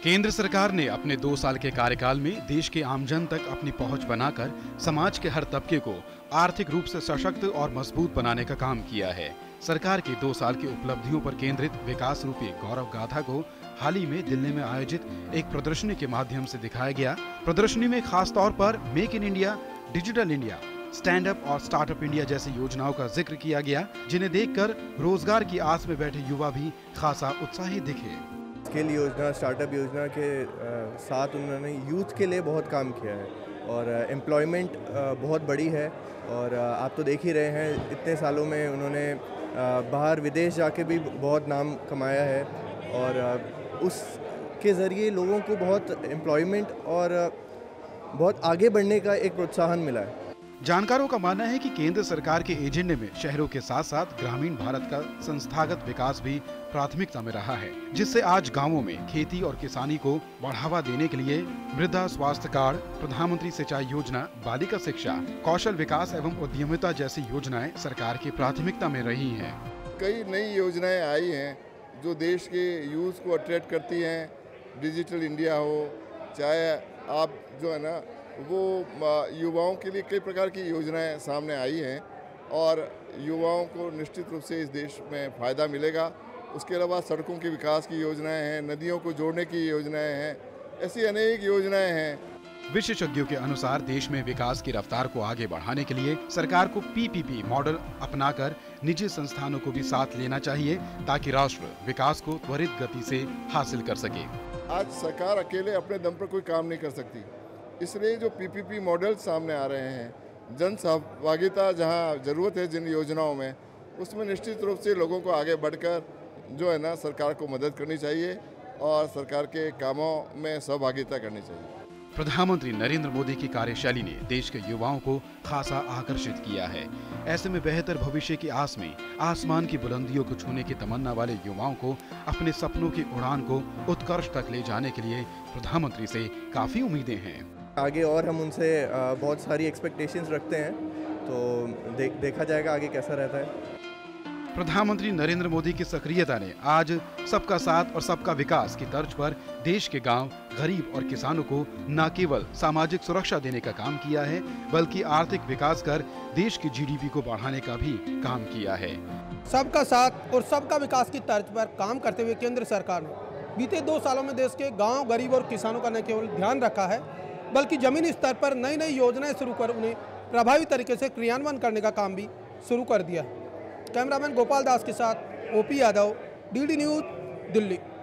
केंद्र सरकार ने अपने 2 साल के कार्यकाल में देश के आमजन तक अपनी पहुंच बनाकर समाज के हर तबके को आर्थिक रूप से सशक्त और मजबूत बनाने का काम किया है। सरकार की 2 साल की उपलब्धियों पर केंद्रित विकास रूपी गौरव गाथा को हाल ही में दिल्ली में आयोजित एक प्रदर्शनी के माध्यम से दिखाया गया। प्रदर्शनी में खास तौर पर make in India, digital India, stand up और स्टार्टअप इंडिया जैसी योजनाओं का जिक्र किया गया, जिन्हें देखकर रोजगार की आस में बैठे युवा भी खासा उत्साहित दिखे। स्किल योजना, स्टार्टअप योजना के साथ उन्होंने यूथ के लिए बहुत काम किया है और एम्प्लॉयमेंट बहुत बड़ी है। और आप तो देख ही रहे हैं, इतने सालों में उन्होंने बाहर विदेश जाके भी बहुत नाम कमाया है और उसके ज़रिए लोगों को बहुत एम्प्लॉयमेंट और बहुत आगे बढ़ने का एक प्रोत्साहन मिला है। जानकारों का मानना है कि केंद्र सरकार के एजेंडे में शहरों के साथ साथ ग्रामीण भारत का संस्थागत विकास भी प्राथमिकता में रहा है, जिससे आज गांवों में खेती और किसानी को बढ़ावा देने के लिए मृदा स्वास्थ्य कार्ड, प्रधानमंत्री सिंचाई योजना, बालिका शिक्षा, कौशल विकास एवं उद्यमिता जैसी योजनाएं सरकार की प्राथमिकता में रही हैं। कई नई योजनाएं आई हैं जो देश के यूथ को अट्रैक्ट करती हैं। डिजिटल इंडिया हो, चाहे आप जो है ना वो युवाओं के लिए कई प्रकार की योजनाएं सामने आई हैं और युवाओं को निश्चित रूप से इस देश में फ़ायदा मिलेगा। उसके अलावा सड़कों के विकास की योजनाएं हैं, नदियों को जोड़ने की योजनाएं हैं, ऐसी अनेक योजनाएं हैं। विशेषज्ञों के अनुसार देश में विकास की रफ्तार को आगे बढ़ाने के लिए सरकार को पीपीपी मॉडल अपनाकर निजी संस्थानों को भी साथ लेना चाहिए, ताकि राष्ट्र विकास को त्वरित गति से हासिल कर सके। आज सरकार अकेले अपने दम पर कोई काम नहीं कर सकती, इसलिए जो पीपीपी मॉडल सामने आ रहे हैं, जन सहभागिता जहां ज़रूरत है जिन योजनाओं में, उसमें निश्चित रूप से लोगों को आगे बढ़कर जो है ना सरकार को मदद करनी चाहिए और सरकार के कामों में सहभागिता करनी चाहिए। प्रधानमंत्री नरेंद्र मोदी की कार्यशैली ने देश के युवाओं को खासा आकर्षित किया है। ऐसे में बेहतर भविष्य की आस में आसमान की बुलंदियों को छूने की तमन्ना वाले युवाओं को अपने सपनों की उड़ान को उत्कर्ष तक ले जाने के लिए प्रधानमंत्री से काफी उम्मीदें हैं। आगे और हम उनसे बहुत सारी एक्सपेक्टेशंस रखते हैं, तो देखा जाएगा आगे कैसा रहता है। प्रधानमंत्री नरेंद्र मोदी की सक्रियता ने आज सबका साथ और सबका विकास की तर्ज पर देश के गांव, गरीब और किसानों को न केवल सामाजिक सुरक्षा देने का काम किया है, बल्कि आर्थिक विकास कर देश की जीडीपी को बढ़ाने का भी काम किया है। सबका साथ और सबका विकास की तर्ज पर काम करते हुए केंद्र सरकार ने बीते 2 सालों में देश के गाँव, गरीब और किसानों का न केवल ध्यान रखा है, बल्कि जमीनी स्तर पर नई नई योजनाएं शुरू कर उन्हें प्रभावी तरीके से क्रियान्वयन करने का काम भी शुरू कर दिया। कैमरामैन गोपाल दास के साथ OP Yadav, DD news, Delhi.